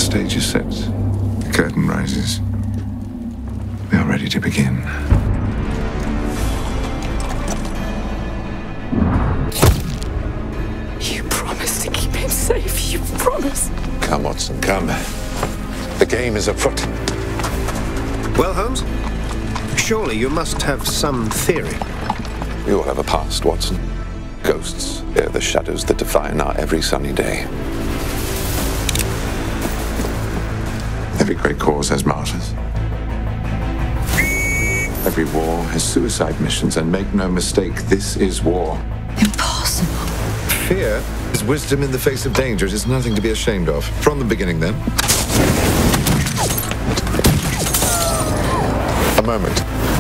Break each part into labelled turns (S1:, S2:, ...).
S1: stage is set. The curtain rises. We are ready to begin.
S2: You promised to keep him safe. You promised.
S3: Come, Watson, come. The game is afoot.
S4: Well, Holmes, surely you must have some theory.
S3: You all have a past, Watson. Ghosts, they're the shadows that define our every sunny day.
S1: Every great cause has martyrs. Every war has suicide missions, and make no mistake, this is war.
S2: Impossible.
S1: Fear is wisdom in the face of danger. It is nothing to be ashamed of. From the beginning, then.
S3: A moment.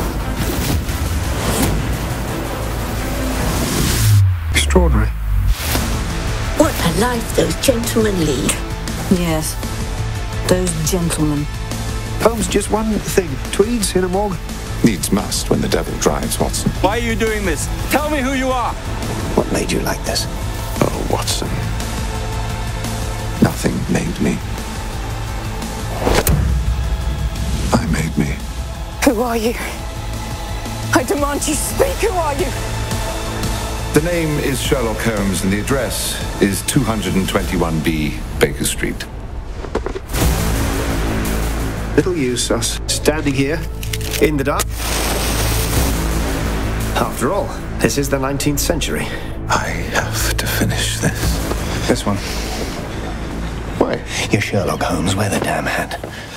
S1: Extraordinary.
S5: What a life those gentlemen lead.
S6: Yes, those gentlemen.
S4: Holmes, just one thing. Tweeds in a morgue?
S1: Needs must when the devil drives, Watson.
S7: Why are you doing this? Tell me who you are.
S4: What made you like this?
S1: Oh, Watson. Nothing made me. I made me.
S2: Who are you? I demand you speak. Who are you?
S1: The name is Sherlock Holmes, and the address is 221B Baker Street.
S4: Little use us standing here in the dark. After all, this is the 19th century.
S1: I have to finish this.
S4: This one.
S1: Why?
S4: You're Sherlock Holmes. Wear the damn hat.